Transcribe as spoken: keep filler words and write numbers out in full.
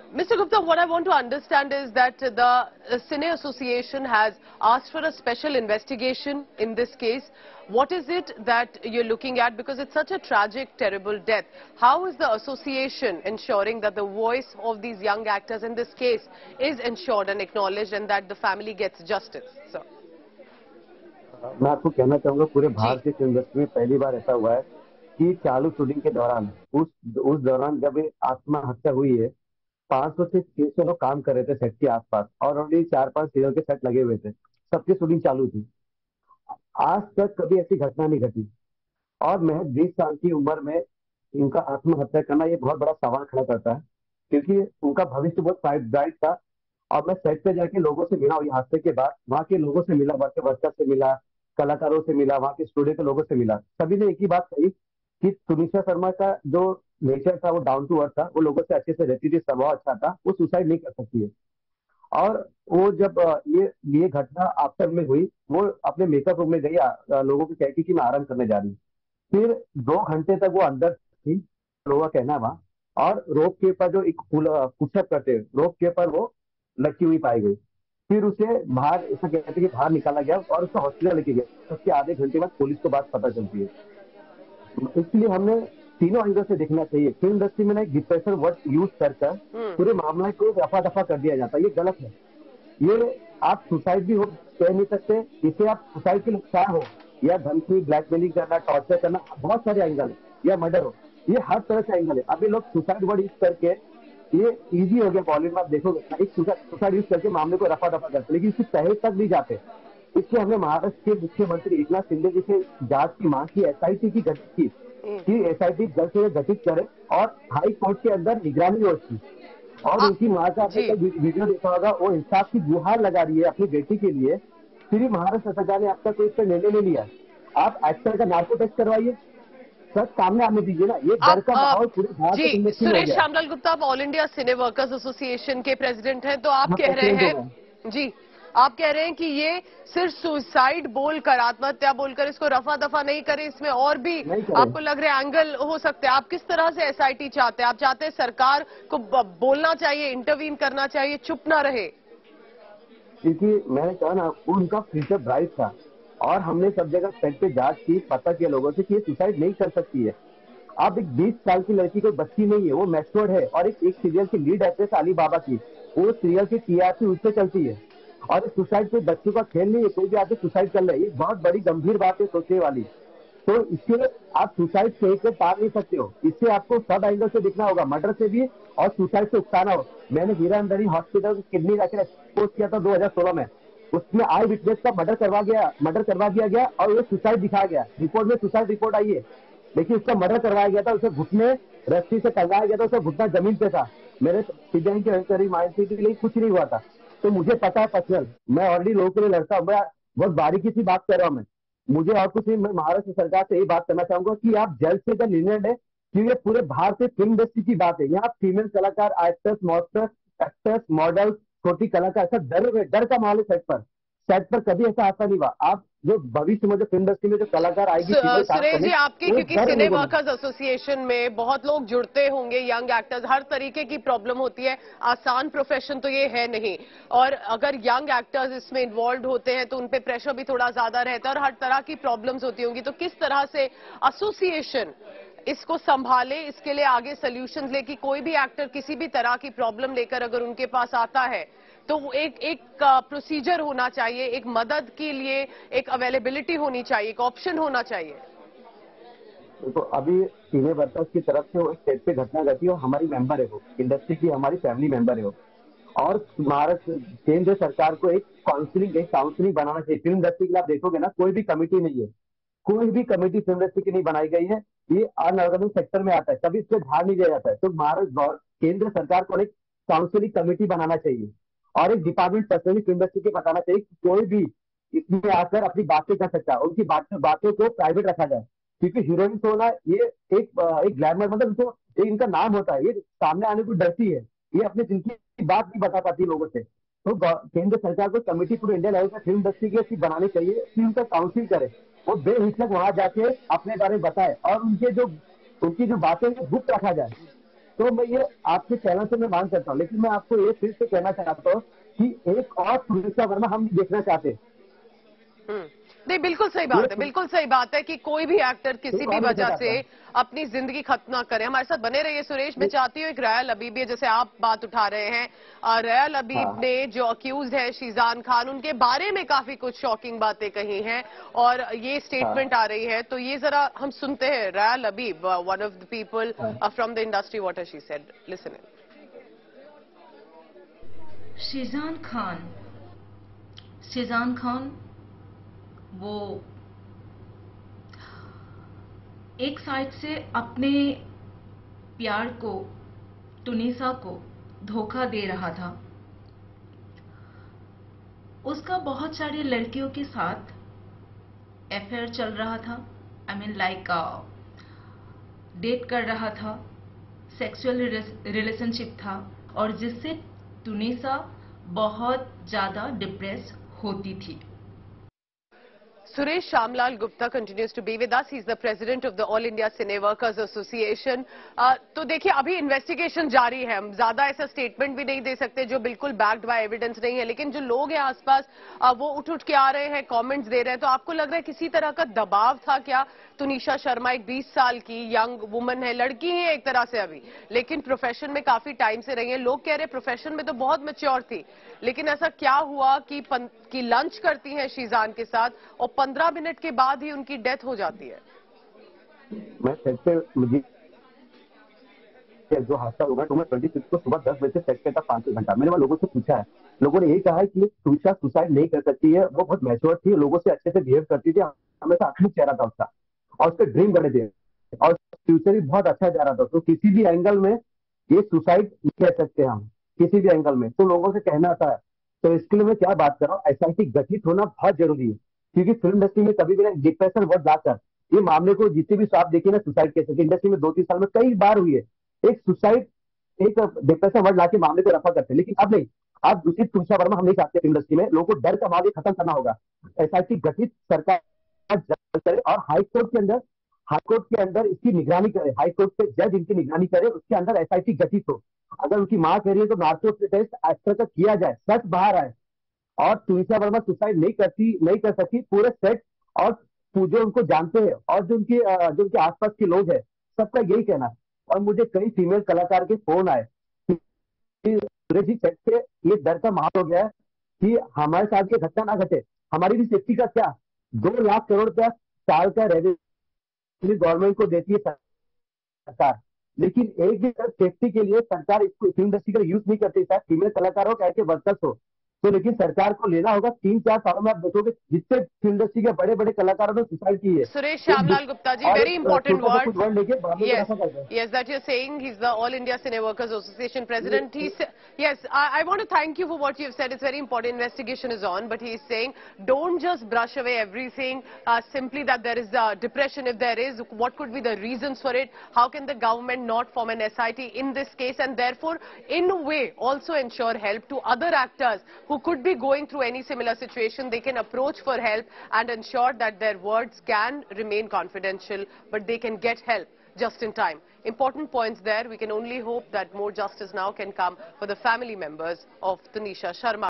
Mister Gupta, what I want to understand is that the uh, Cine Association has asked for a special investigation in this case. What is it that you're looking at? Because it's such a tragic, terrible death. How is the association ensuring that the voice of these young actors in this case is ensured and acknowledged and that the family gets justice? Sir. मैं आपको कहना चाहूंगा पूरे भारतीय film industry में पहली बार ऐसा हुआ है कि चालू शूटिंग के दौरान उस उस दौरान जब आत्महत्या हुई है, पाँच सौ से छह सौ लोग काम कर रहे थे सेट के आसपास और ऑलरेडी चार पांच सीरियल के सेट लगे हुए थे, सबकी शूटिंग चालू थी। आज तक कभी ऐसी घटना नहीं घटी और महज बीस साल की उम्र में इनका आत्महत्या करना ये बहुत बड़ा सवाल खड़ा करता है, क्योंकि उनका भविष्य बहुत ब्राइट था। और मैं सेट पे जाके लोगों से मिला, ये हादसे के बाद वहाँ के लोगों से मिला, वर्कर वर्कर से मिला, कलाकारों से मिला, वहाँ के स्टूडियो के लोगों से मिला। सभी ने एक ही बात कही कि सुनिश्चा शर्मा का जो नेचर था वो डाउन टू अर्थ था, वो लोगों से अच्छे से रहती थी, स्वभाव अच्छा था, वो सुसाइड नहीं कर सकती है। और वो जब ये ये घटना आफ्टर में हुई, वो अपने मेकअप रूम में गई, लोगों को कहती कि मैं आराम करने जा रही हूँ। फिर दो घंटे तक वो अंदर थी, लोगों का कहना वहाँ, और रोप के ऊपर जो एक पुशअप करते हैं, रोप के ऊपर वो लटकी हुई पाई गई। फिर उसे बाहर, ऐसा कहते कि बाहर निकाला गया और उसे हॉस्पिटल लेके गया। उसके आधे घंटे बाद पुलिस को बात पता चलती है। इसलिए हमने तीनों एंगल से देखना चाहिए। फिल्म इंडस्ट्री में एक डिप्रेशन वर्ड यूज कर कर पूरे मामले को रफा दफा कर दिया जाता है, ये गलत है। ये आप सुसाइड भी हो कह नहीं सकते, इसे आप सुसाइड के लिए हो या धमकी, ब्लैकमेलिंग करना, टॉर्चर करना, बहुत सारे एंगल है, या मर्डर हो, ये हर तरह से एंगल है। अभी लोग सुसाइड वर्ड यूज करके, ये इजी हो गया बॉलीवुड में, आप देखोगे एक सुसाइड यूज करके मामले को रफा दफा करते, लेकिन इसकी तह तक नहीं जाते। इसलिए हमने महाराष्ट्र के मुख्यमंत्री एकनाथ शिंदे जी से जांच की मांग की, एसआईटी की गठित की कि एसआईटी जल्द से जल्द गठित करे और हाई कोर्ट के अंदर निगरानी हो उसकी। और उनकी माँ का आपने वीडियो देखा होगा, वो इंसाफ की गुहार लगा रही है अपनी बेटी के लिए। फिर महाराष्ट्र सरकार ने अब तक कोई इस पर निर्णय नहीं लिया। आप एक्टर का नार्को टेस्ट करवाइए, सर सामने आने दीजिए ना। ये डर का माहौल पूरे भारत में। सुरेश श्यामलाल गुप्ता, आप all India cine workers association के प्रेसिडेंट हैं, तो आप कह रहे हैं जी आप कह रहे हैं कि ये सिर्फ सुसाइड बोलकर, आत्महत्या बोलकर इसको रफा दफा नहीं करे, इसमें और भी आपको लग रहा है एंगल हो सकते हैं। आप किस तरह से एसआईटी चाहते हैं? आप चाहते हैं सरकार को बोलना चाहिए, इंटरवीन करना चाहिए, चुप ना रहे? क्योंकि मैंने कहा ना, उनका फ्यूचर ब्राइट था और हमने सब जगह सेट पे जांच की, पता किया लोगों से कि ये सुसाइड नहीं कर सकती है। अब एक बीस साल की लड़की कोई बच्ची नहीं है, वो मैच्योर्ड है। और एक, एक सीरियल की लीड एक्ट्रेस अली बाबा की, वो सीरियल की टीआरपी उससे चलती है। और सुसाइड कोई बच्चों का खेल नहीं है, कोई भी आके सुसाइड कर ले, ये बहुत बड़ी गंभीर बात है सोचने वाली। तो इसके आप सुसाइड से एक पार नहीं सकते हो, इससे आपको सब एंगल से दिखना होगा, मर्डर से भी और सुसाइड से उकसाना हो। मैंने हीरा अंदरी हॉस्पिटल किडनी जाकर एक्सपोज किया था दो हजार सोलह में, उसमें आई विटनेस का मर्डर करवा गया मर्डर करवा दिया गया और वो सुसाइड दिखाया गया, रिपोर्ट में सुसाइड रिपोर्ट आई है, लेकिन उसका मर्डर करवाया गया था। उसे घुटने रस्सी से टंगाया गया था, उसका घुटना जमीन पे था। मेरे सीबीआई के अंतरी माइंड से लिए कुछ नहीं हुआ था। तो मुझे पता है पर्सनल, मैं ऑलरेडी लोगों के लिए लड़ता हूँ, मैं बहुत बारीकी से बात कर रहा हूँ। मैं मुझे और कुछ नहीं, मैं महाराष्ट्र सरकार से यही बात करना चाहूंगा कि आप जल्द से जल्द निर्णय लें, क्योंकि ये पूरे भारतीय फिल्म इंडस्ट्री की बात है। यहाँ फीमेल कलाकार, एक्टर्स, मॉडल्स, एक्टर्स, मॉडल, छोटी कलाकार, ऐसा डर डर का माहौल है सेट पर। सेट पर कभी ऐसा आता नहीं हुआ। आप जो भविष्य में जो फिल्म इंडस्ट्री में जो कलाकार आएगी, सुरेश जी, आपके क्योंकि सिने वर्कर्स एसोसिएशन में बहुत लोग जुड़ते होंगे, यंग एक्टर्स, हर तरीके की प्रॉब्लम होती है, आसान प्रोफेशन तो ये है नहीं। और अगर यंग एक्टर्स इसमें इन्वॉल्व होते हैं तो उन पे प्रेशर भी थोड़ा ज्यादा रहता है और हर तरह की प्रॉब्लम्स होती होंगी। तो किस तरह से एसोसिएशन इसको संभाले, इसके लिए आगे सोल्यूशन ले कि कोई भी एक्टर किसी भी तरह की प्रॉब्लम लेकर अगर उनके पास आता है तो एक एक प्रोसीजर होना चाहिए, एक मदद के लिए एक अवेलेबिलिटी होनी चाहिए, एक ऑप्शन होना चाहिए। तो अभी सिने वर्कर्स की तरफ से वो एक सेट पे घटना घटी और हमारी मेंबर है, वो इंडस्ट्री की हमारी फैमिली मेंबर है वो। और महाराष्ट्र केंद्र सरकार को एक काउंसलिंग एक काउंसलिंग बनाना चाहिए। फिल्म इंडस्ट्री के लिए आप देखोगे ना, कोई भी कमेटी नहीं है, कोई भी कमेटी फिल्म इंडस्ट्री की नहीं बनाई गई है। ये अनऑर्गेनाइज सेक्टर में आता है, कभी इससे ध्यान नहीं दिया जाता है। तो महाराष्ट्र केंद्र सरकार को एक काउंसलिंग कमेटी बनाना चाहिए और एक डिपार्टमेंट पर्सनली फिल्म इंडस्ट्री के बताना चाहिए कि कोई भी इसमें आकर अपनी बातें कर सकता है, उनकी बातें बातों को प्राइवेट रखा जाए। क्योंकि हीरोइन होना ये एक एक ग्लैमर, मतलब इनको एक इनका नाम होता है, ये सामने आने को डरती है, ये अपने दिल की बात नहीं बता पाती लोगों से। तो केंद्र सरकार को कमेटी पूरे इंडिया लेवल पर फिल्म इंडस्ट्री की बनानी चाहिए कि उनका काउंसिल करे, वो बेहिचक वहां जाके अपने बारे में बताए और उनके जो उनकी जो बातें गुप्त रखा जाए। तो मैं ये आपके कहना से मैं मान सकता हूँ, लेकिन मैं आपको ये फिर से कहना चाहता हूँ कि एक और तुनिशा वर्मा हम देखना चाहते हैं। नहीं, बिल्कुल सही बात है, बिल्कुल सही बात है कि कोई भी एक्टर किसी भी वजह से अपनी जिंदगी खत्म ना करे। हमारे साथ बने रहिए सुरेश। मैं चाहती हूँ एक रायल अबीब, जैसे आप बात उठा रहे हैं, रायल अबीब ने जो अक्यूज है शीजान खान, उनके बारे में काफी कुछ शॉकिंग बातें कही हैं और ये स्टेटमेंट आ रही है, तो ये जरा हम सुनते हैं रायल अबीब, one of the people from the industry, what she said. Listen in. Shizan Khan Shizan Khan वो एक साइड से अपने प्यार को, तुनिसा को धोखा दे रहा था। उसका बहुत सारी लड़कियों के साथ अफेयर चल रहा था, आई मीन लाइक डेट कर रहा था, सेक्सुअल रिलेशनशिप था, और जिससे तुनिसा बहुत ज्यादा डिप्रेस होती थी। Suresh Shamlal Gupta continues to be with us. He's the president of the All India Cine Workers Association. Uh, तो देखिए, अभी इन्वेस्टिगेशन जारी है, हम ज्यादा ऐसा स्टेटमेंट भी नहीं दे सकते जो बिल्कुल बैक्ड बाय एविडेंस नहीं है, लेकिन जो लोग हैं आसपास uh, वो उठ उठ के आ रहे हैं, कमेंट्स दे रहे हैं। तो आपको लग रहा है किसी तरह का दबाव था क्या? तुनिशा शर्मा एक बीस साल की यंग वुमन है, लड़की है एक तरह से अभी, लेकिन प्रोफेशन में काफी टाइम से रही है। लोग कह रहे हैं प्रोफेशन में तो बहुत मैच्योर थी, लेकिन ऐसा क्या हुआ कि कि लंच करती हैं शीजान के साथ और पंद्रह मिनट के बाद ही उनकी डेथ हो जाती है। मैं सेट पे मुझे जो हादसा हुआ तो मैं ट्वेंटी सिक्स को सुबह दस बजे से सेट पे था, पांच घंटा। मैंने वहां लोगों से पूछा है, लोगों ने यही कहा है कि तुनिशा सुसाइड नहीं कर सकती है, वो बहुत मैच्योर थी, लोगों से अच्छे से बिहेव करती थी, हमेशा अच्छा चेहरा था उसका और उसके ड्रीम बड़े थे और फ्यूचर भी बहुत अच्छा जा रहा था। तो किसी भी एंगल में ये सुसाइड कह सकते हैं हम, किसी भी एंगल में। तो लोगों से कहना आता है, तो इसके लिए मैं क्या बात कर रहा हूँ, एसआईटी गठित होना बहुत जरूरी है, क्योंकि फिल्म इंडस्ट्री में कभी भी डिप्रेशन वर्ड लाकर ये मामले को जितने भी आप देखिए ना, सुसाइड केस इंडस्ट्री में दो तीन साल में कई बार हुई है, एक सुसाइड एक डिप्रेशन वर्ड लाके मामले को रफा करते हैं। लेकिन अब नहीं, अब दूसरी तुनिशा वर्मा हम नहीं चाहते इंडस्ट्री में। लोगों को डर का मामले खत्म करना होगा, एसआईटी गठित सरकार करे और हाईकोर्ट के अंदर हाईकोर्ट के अंदर इसकी निगरानी करे, हाईकोर्ट के जज इनकी निगरानी करे, उसके अंदर एसआईटी गठित हो। अगर उनकी मां कह रही है तो नार्को टेस्ट एक्टर का किया जाए, सच बाहर आए और तुनिशा वर्मा सुसाइड नहीं करती नहीं कर सकती। पूरे सेट और जो उनको जानते हैं और जो उनके जो उनके आसपास के लोग हैं, सबका यही कहना है। और मुझे कई फीमेल कलाकार के फोन आए सुरेश जी, सेट पे ये डर का माहौल हो गया है कि हमारे साथ ये घटना ना घटे, हमारी भी सेफ्टी का क्या। दो लाख करोड़ रुपया साल का रेवेन्यू गवर्नमेंट को देती है सरकार, लेकिन एक भी सेफ्टी के लिए सरकार इसको फिल्म इंडस्ट्री का यूज नहीं करती, चाहे फीमेल कलाकार हो चाहे वर्कर्स हो। तो लेकिन सरकार को लेना होगा। तीन चार सालों में आप देखोगे जितने फिल्म इंडस्ट्री के बड़े बड़े कलाकारों ने सुसाइड की है। Suresh Shyamlal Gupta ji, very important word. Yes, yes, that you're saying. He's the All India Cine Workers Association president. He's yes. I, I want to thank you for what you've said. It's very important. Investigation is on, but he's saying don't just brush away everything uh, simply that there is uh, depression. If there is, what could be the reasons for it? How can the government not form an S I T in this case, and therefore, in a way, also ensure help to other actors who could be going through any similar situation? They can approach for help and ensure that their words can remain confidential, but they can get help just in time. Important points there. We can only hope that more justice now can come for the family members of Tunisha Sharma.